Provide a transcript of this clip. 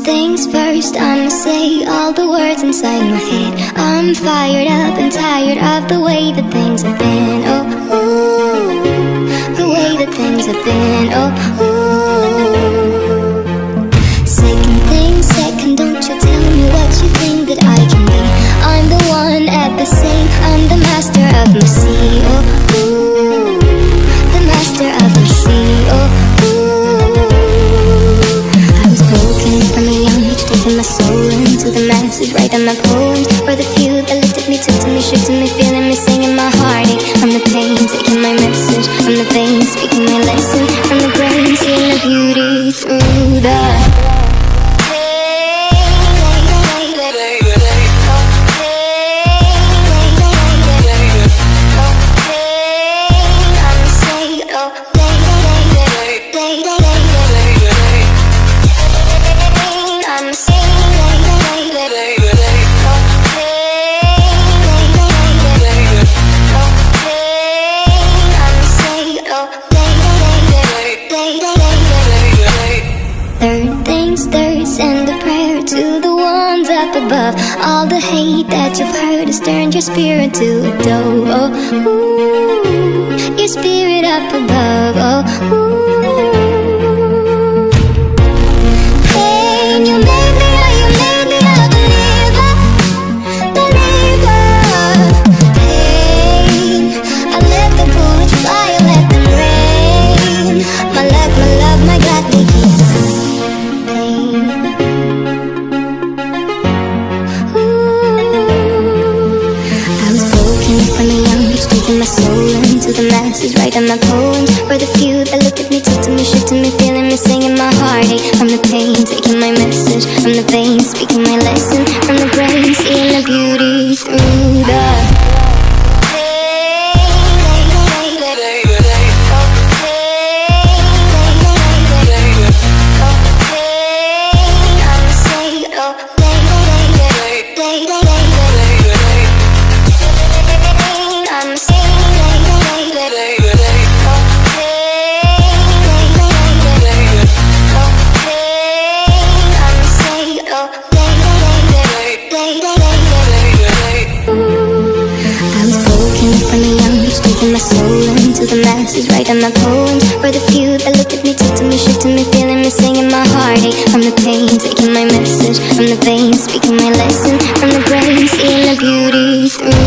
things first, I'ma say all the words inside my head. I'm fired up and tired of the way that things have been. Oh, ooh, the way that things have been. Oh, ooh. Second thing, second, don't you tell me what you think that I can be. I'm the one at the same, I'm the master of my sea. Oh, ooh, the master of my sea. Oh, my soul into the masses, writing my poems for the few that looked at me, took to me, shook to me, feeling me, singing my heartache. From the pain, taking my message, from the veins, speaking my lesson, from the brain, seeing the beauty through the send a prayer to the ones up above. All the hate that you've heard has turned your spirit to a dove. Oh, ooh, your spirit up above. Oh, ooh. Hey, you made me, oh, you made me a believer, believer. Hey, I let the bullets fly, I let them rain. My luck, my love, my gladly gift. My soul into the masses, writing my poems for the few that looked at me, took to me, shook to me, feeling me, singing my heartache. From the pain, taking my message, from the veins, speaking my lesson, from the brain, seeing the beauty through the my soul into the masses, writing my poems for the few that looked at me, took to me, shook to me, feeling me, singing my heartache. From the pain, taking my message, from the veins, speaking my lesson, from the brain, seeing the beauty through